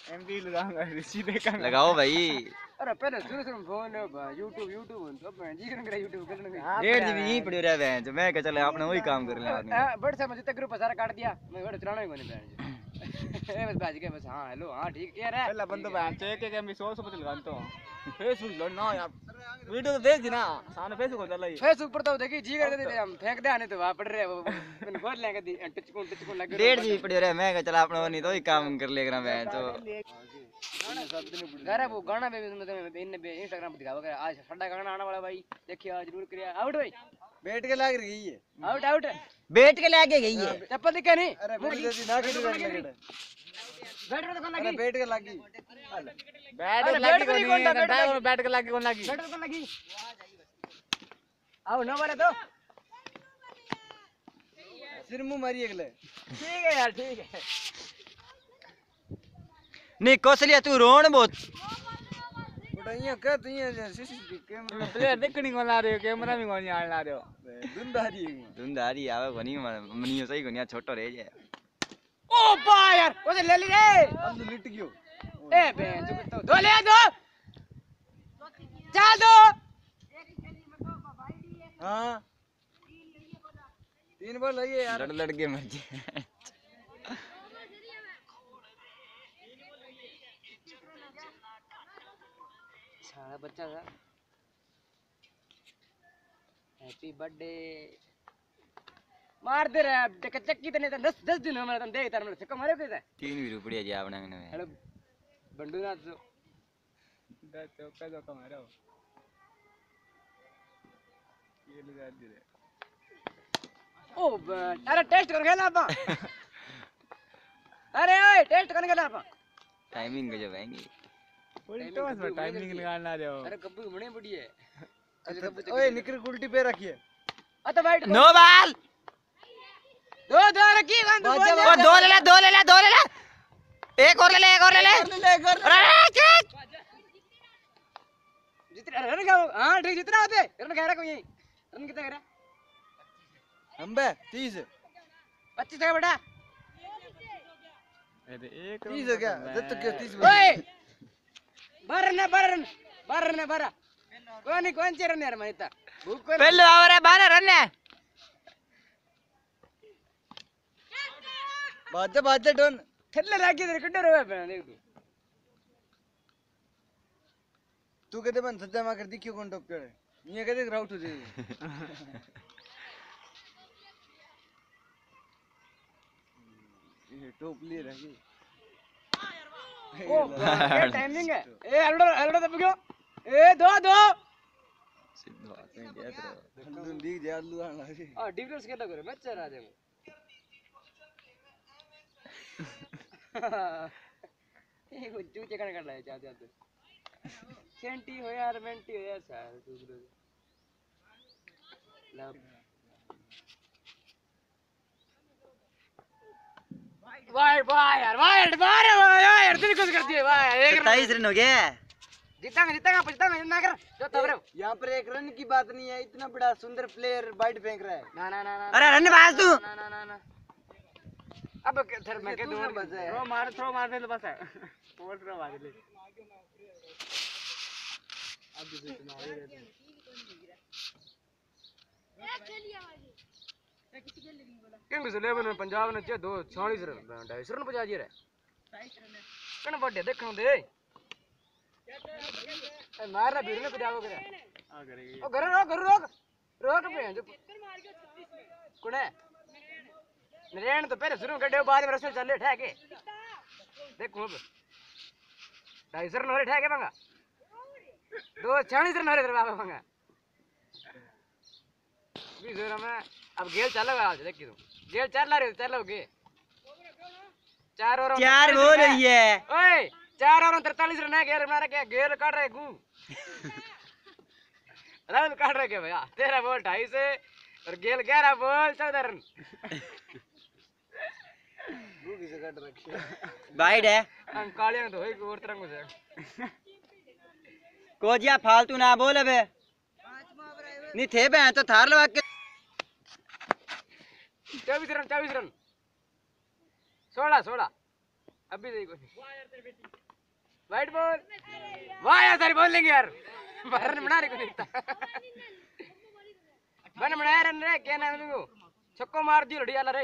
MP लगाऊंगा सीधे का लगाओ भाई। अरे पहले शुरू से फोन यूट्यूब तो मैं जी कर यूट्यूब करने डेढ़ जीबी यहीं पड़ी रह बहन जो मैं कह चले आपने वही काम कर लिया आदमी बट से मुझे ग्रुप सारा काट दिया मैं बड़ा चलाना ही कोनी बहन बस बाज के बस हां हेलो हां ठीक यार है पहला बंदा बहन चेक के एमबी 100 पता लगान तो फेसबुक लो ना यार वीडियो तो देख ना सामने फेसबुक चला ही फेसबुक पर तो देखी जी कर दे हम फेंक दे आने तो वहां पड़ रहे वो मैंने खोल लेंगे दी टच को लग 1.5 जीबी पड़ी रह मैं कह चला आपने नहीं तो ही काम कर लेगा बहन तो घर है वो गाना भी इंस्टाग्राम पर दिखावा आज साडा गाना आने वाला भाई देखिए आज जरूर करिए आउट भाई बैठ के लाग रही है आउट आउट बैठ के लागे गई है चप्पल दिखा नहीं अरे बड़ी जल्दी ना के बैठ में तो कौन लगी बैठ के लागी बैठ के लगी कौन बैठ के लागी कौन लागी बैठ कौन लगी आओ ना मारे तो सिर मुंह मारी अगले ठीक है यार ठीक है नहीं कौशलिया तू रोन बहुत उड़ाइयां कर तू ये सीसीटीवी कैमरा प्लेयर देखनी कौन ला रहे हो कैमरा में कौन आने ला रहे हो धुंधारी आवे कोनी मनियो सही कोनी छोटो रह जाए ओ बा यार ओसे ले ली रे अब तो लिट गयो ए बहन तो दो ले दो चल दो हां 3 बार लगे यार लड़ लड़ के मर गए सारा बच्चा था हैप्पी बर्थडे मार दे रहा है चक्की तने 10 दिन हमारा तन देख तार से मारे कैसे 3 भी रुपया जे आपने ने हेलो बंडू ना तो दा चौका जो मारो ये लगा दे रे ओ अरे टेस्ट कर गेला आपा अरे ओए टेस्ट करने गेला आपा टाइमिंग गजब आएंगे उल्टा बस टाइमिंग लगाना दे अरे कब्बू की बड़ी बड़ी है ओए निकर उल्टी पे रखिए तो बैठ नो बाल दो रखी कौन तो ओ दो ले ले एक और ले ले जितना रन का हां ठीक जितना होते रन कह रहा कोई रन कितना कह रहा हम बे 30 25 है बेटा अरे एक 30 हो गया दत्त क्यों 30 ओए बारह कौन चे रन यार माइता भूख को पहले आवर है 12 रन है बाजे डोन थल्ले लागे तेरे कड्डर होवे पे देख तू कहते बन सज्जा मार दिखियो कौन टॉप करे ये कहते राउट हो जाए ये टॉप ले रही ओ क्या टाइमिंग है ए अलडो दब गयो ए दो सिद्धो आते हैं क्या तेरा हल्लू लीग जा हल्लू आना है हां डिफरेंस केला करे बच्चा राजे ये को चूचे कण कर लाए चाहते सेंटी हो यार मेंटी हो यार सार दूसरे लव वाह यार दिल खुश कर दिए वाह 27 रन हो गए जीतेंगे ना कर जो तबरे यहाँ पर एक रन की बात नहीं है इतना बड़ा सुंदर प्लेयर वाइड फेंक रहा है ना अरे रन बाज तू ना अब सर मैं के दो थ्रो मार दे तो बस है और थ्रो मार ले अब दूसरे तुम्हारे रहते किंग्स 11 पंजाब ने 246 रन 250 रन बजा दिए रे 22 रन कन बड़े देखण दे मारना भीड़ ने कुदाओ करे आ करेगी ओ घर रोक पे जो कुने नरेन तो पहले शुरू कर दे बाद में रसोई चले ठहके देखो अब 250 रन हो ठहके मंगा 246 रन हो रे बाबा मंगा 20 रन में अब गेल चलेगा आज देखी तू गेल चल रहे चलोगे 4 ओवर 4 हो रही है ओए 4 ओवर 43 रन है गेल मारा क्या गेल काट रहे गू राहुल काट रहे क्या भैया तेरा बॉल 250 से और गेल 11 बॉल 14 रन गू किसे काट रखी वाइड है हम कालियां तो होई और तरंग से कोजिया फालतू ना बोल बे नहीं थे बे तो थार लगा के 24 रन 16 अभी देखो वाइट बॉल वाह यार तेरी बॉल लेंगे यार रन बना रहे को नहीं बन बनाया रन रे क्या नाम है तू छक्को मार दियो लड़ी वाला रे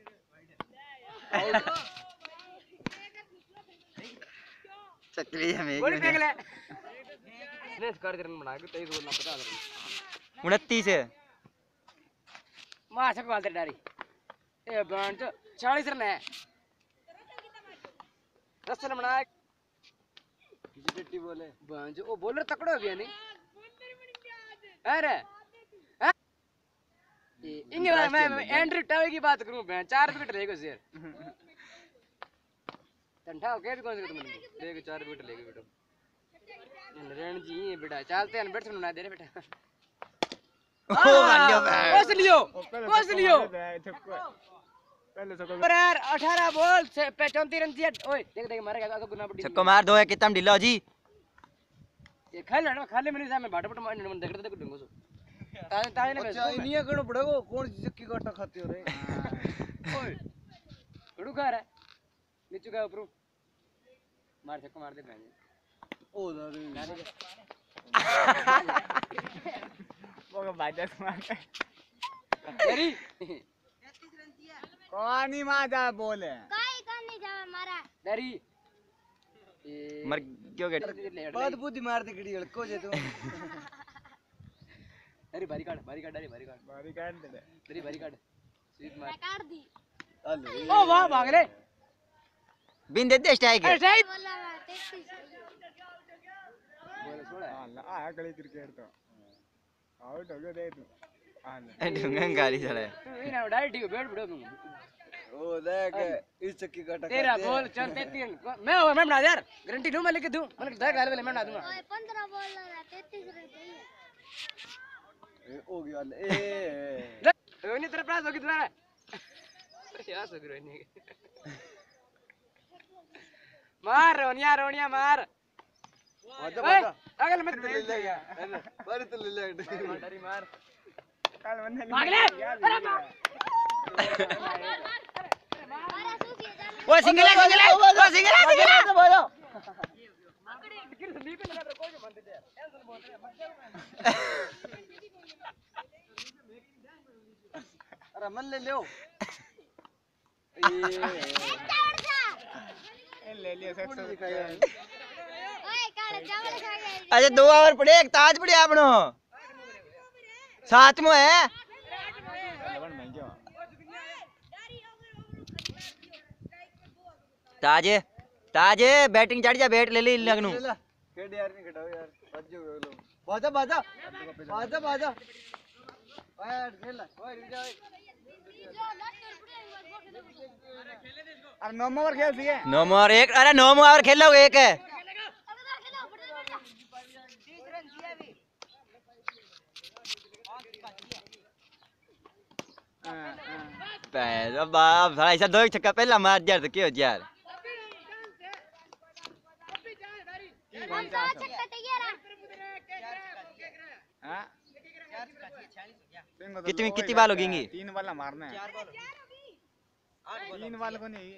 चकली है मेरी गोली फेंक ले ने स्कोर रन बना के 23 बोलना पता है 29 है मार छक्को मारते डारी ए बंच 40 रन है रसल बना किसी बोले बंच ओ बॉलर तकड़ो भी नहीं अरे इंगे मैं एंड्रयू टावे की बात करूं मैं 4 विकेट लेगो शेर तंठा के भी कौन से तुम लेके 4 विकेट लेगे बेटा रण जी ये बेटा चलते हैं बैट्समैन बना दे रे बेटा ओ मान्यो कोस लियो पहले छक्को पर यार 18 बॉल से 34 रन दिया ओए देख देख मारेगा आगे गुना बड़ी छक्को मार दो है कितना ढीला हो जी ये खाली ना खाली मिनट में भाटपट मार देख रहे थे डंगो सो ताजे ने अच्छा इनिया कणो पड़ेगो कौन सी चक्की काटा खाते हो रे ओए कड़ू खा रहा है नीचे का ऊपर मार छक्का मार दे बहन ओ दादी वो बाजा मार तेरी कौन ही माजा बोले काई करने जावे मारा तेरी मर क्यों गए बात बुद्धि मार दे गड़ी को जे तू अरे भारी काट अरे भारी काट बारी काट दे तेरी भारी काट स्वीप मार काट दी अले ओ वाह भाग ले बिन देते स्ट्राइक अरे सही बोला 33 बोल छोड़ा हां आ गली क्रिकेट तो आउट हो गया दे तू हां ढंगन गाली चले तू इना डायरेक्ट ही बैठ बिड़ो तू ओ देख इस चक्की काटा तेरा बॉल चल 33 मैं बना यार गारंटी दूं मैं लिख दूं मैंने कहा गाल वाले मैं बना दूंगा ओए 15 बॉल लगा 33 रन चाहिए हो गया ए रोहिणी तेरा प्राइस होगी तुम्हारा यार सो रोहिणी मार रोनिया मार बाजा ओए बाजा अगल मत ले ले गया बारी तो ले ले डरी मार कल वन्ने भाग ले अरे मार मारा सूफी जान वो सिंगल है तो बाजा किर से नीचे लगा कोई जो मानते यार कैंसिल बोल रहे अरे मन ले लो ए ले लिया सक्सेस ओए काले चावल खा गए अरे 2 ओवर पड़े एक ताज पड़े आपनो साथ में है लवन में क्यों ताजे बैटिंग चढ़ जा बैट ले ले लगनू खेड यार नहीं खटाओ यार बज्जो लो बाजा बाजा बाजा बाजा ओए खेल ओए रुक जा अरे 9 ओवर खेल दिए नो मोर एक अरे 9 ओवर खेलो एक है पैसा बाप साला ऐसा 2 छक्का पहला मार दिया तो क्या हो यार कौन सा छक्का तैयार हां कितनी बाल होगी 3 वाला मारना है 3 वाला को नहीं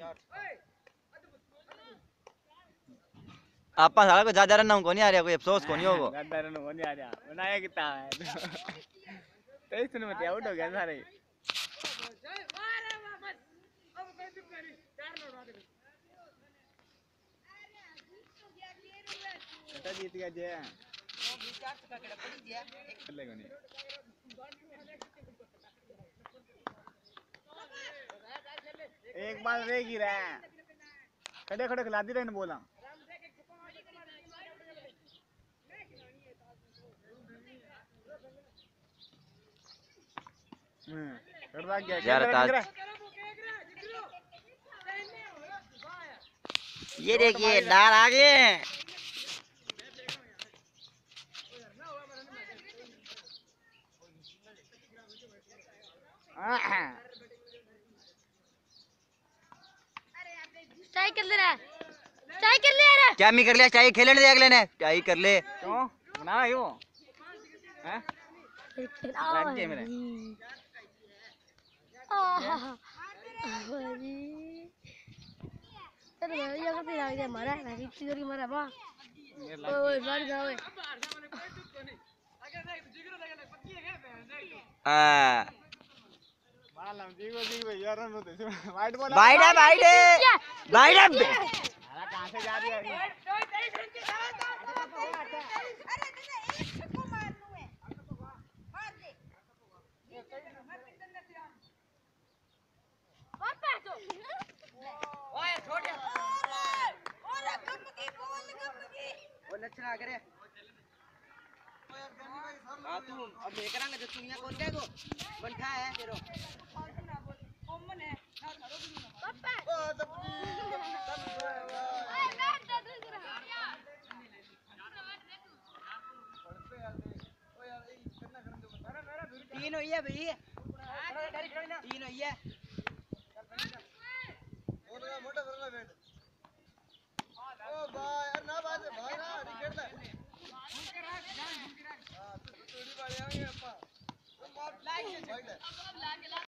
आपा साला को ज्यादा रन को नहीं आ रहा कोई अफसोस को नहीं होगा ज्यादा रन हो नहीं आ रहा बनाया कितना है 23 रन में आउट हो गया सारे बेटा जीत गया जय चलेगा नहीं एक बार रहेगी रे खड़े खड़े खिला दी रहे बोला यार ताज ये देखिए डाल आ गए ट्राई कर ले रहा ट्राई कर ले रहा क्या मी कर लिया चाहिए खेलने दे अगले ने चाहिए कर ले क्यों बना यो हैं लग गए मेरे चल ये कैसे आ गया मारा है इतनी जोर की मारा वाह ओए मार जा ओए हां मालूम जीगो जीगो यार नो तो वाइट बॉल बाइड है बाइड है बाइड है अरे कहां से जा रही है वो लक्षण करे हां तू अब लेकर आएंगे जो दुनिया कौन क्या को बनठा है तेरो तीन हुई है भाई तीन हुई है मोटा करना बैठ ओ भाई यार ना बात है भाई ना खेलता है हां तो थोड़ी बार आएंगे अपा तुम मार लाइक